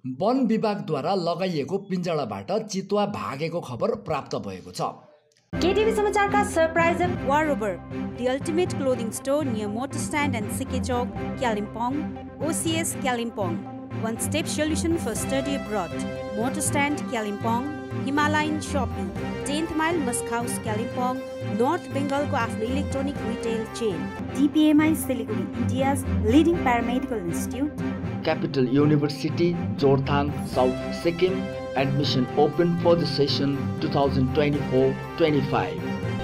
वन विभागद्वारा लगाइएको पिञ्जडाबाट चितुवा भागेको खबर प्राप्त भएको छ। केटिभी समाचारका सरप्राइजर वारोबर, the ultimate clothing store near Motor Stand and Sike Chowk, Kalimpong, OCS Kalimpong, one-step solution for study abroad. Motor Stand Kalimpong, Himalayan Shopping, 10th Mile Musk House Kalimpong, North Bengal को आफ्नो electronic retail chain, DPMI Siliguri, India's leading paramedical institute, Capital University, Jorthang, South Sikkim. Admission open for the session 2024-25.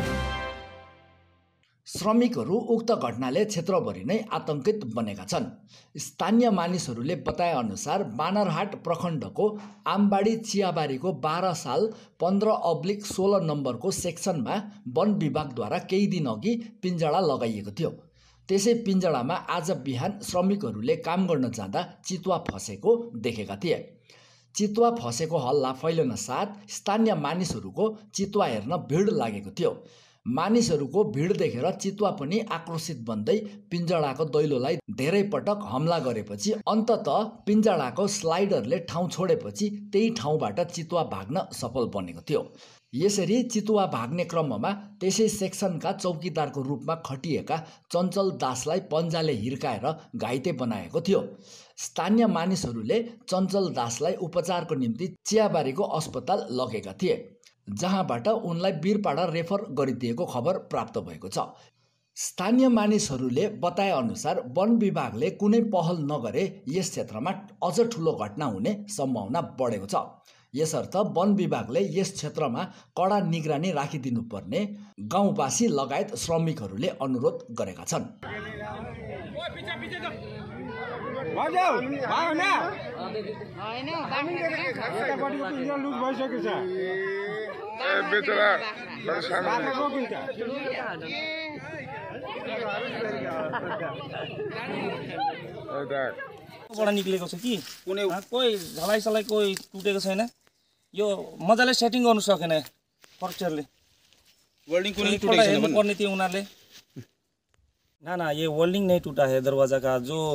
श्रमिकहरू उक्त घटनाले क्षेत्रभरि नै आतंकित बनेका छन्। स्थानीय मानिसहरूले बताए अनुसार बानरहाट प्रखण्डको आमबाडी चियाबारीको 12 साल 15/16 नम्बरको सेक्सनमा वन विभागद्वारा केही दिन अघि पिञ्जडा लगाइएको थियो। त्यसै पिञ्जडामा आज बिहान श्रमिकहरूले काम गर्न जाँदा चितुवा फसेको देखेका थिए। चितुवा फसेको हल्ला फैलन साथ स्थानीय मानिसहरूको चितुवा हेर्न भिड लागेको थियो। मानिसहरूको भिड देखेर चितुवा पनि आक्रोशित बन्दै पिञ्जडाको दैलोलाई धेरै पटक हमला गरेपछि अन्ततः पिञ्जडाको स्लाइडरले ठाउँ छोडेपछि त्यही ठाउँबाट चितुवा भाग्न सफल बनेको थियो। यसरी चितुवा भाग्ने क्रममा त्यसै सेक्सनका चौकीदारको रूपमा खटिएका चञ्चल दासलाई पन्जाले हिर्काएर घाइते बनाएको थियो। स्थानीय मानिसहरूले चञ्चल दासलाई उपचारको निम्ति चियाबारीको अस्पताल लगेका थिए, जहाँबाट उनलाई वीरपाडा रेफर गरिदिएको खबर प्राप्त भएको छ। स्थानीय मानिसहरूले बताए अनुसार वन विभागले कुनै पहल नगरे यस क्षेत्रमा अझ ठुलो घटना हुने सम्भावना बढेको छ। यसर्थ वन विभागले यस क्षेत्रमा कडा निगरानी राखिदिनुपर्ने गाउँवासी लगायत श्रमिकहरूले अनुरोध गरेका छन्। बाट निक्लेको छ कि कोही झलाइसलाई कोही टुटेको छैन। यो मजाले सेटिङ गर्नु सकेन फर्चरले। वेल्डिङ कुनै टुटेको छैन पर्ने थियो उनीहरुले। ना ये वेल्डिंग नहीं टूटा है दरवाजा का।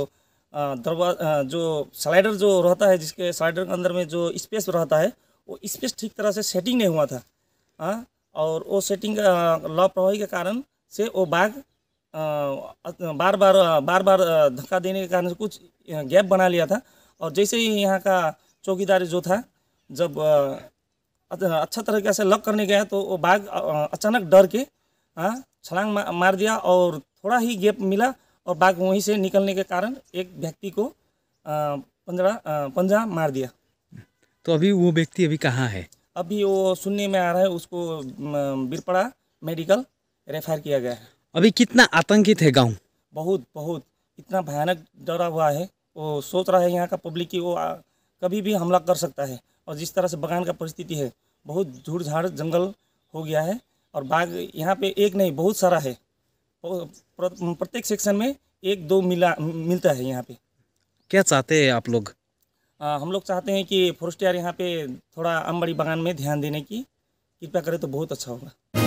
जो स्लाइडर जो रहता है, जिसके स्लाइडर के अंदर में जो स्पेस रहता है, वो स्पेस ठीक तरह से सेटिंग नहीं हुआ था। और वो सेटिंग लापरवाही के कारण से वो बाघ बार बार धक्का देने के कारण से कुछ गैप बना लिया था। और जैसे ही यहाँ का चौकीदार जो था, जब अच्छा तरीके से लॉक करने गया तो वो बाघ अचानक डर के छलांग मार दिया और थोड़ा ही गैप मिला और बाघ वहीं से निकलने के कारण एक व्यक्ति को पंजा मार दिया। तो अभी वो व्यक्ति अभी कहाँ है? अभी वो सुनने में आ रहा है, उसको वीरपाड़ा मेडिकल रेफर किया गया है। अभी कितना आतंकित है गांव? बहुत इतना भयानक डरा हुआ है। वो सोच रहा है यहाँ का पब्लिक की वो कभी भी हमला कर सकता है। और जिस तरह से बगान का परिस्थिति है, बहुत झूड़ झाड़ जंगल हो गया है और बाघ यहाँ पे एक नहीं बहुत सारा है। प्रत्येक सेक्शन में 1-2 मिलता है यहाँ पे। क्या चाहते हैं आप लोग? हम लोग चाहते हैं कि फॉरेस्टर यहाँ पे थोड़ा आमबाड़ी बगान में ध्यान देने की कृपया करें तो बहुत अच्छा होगा।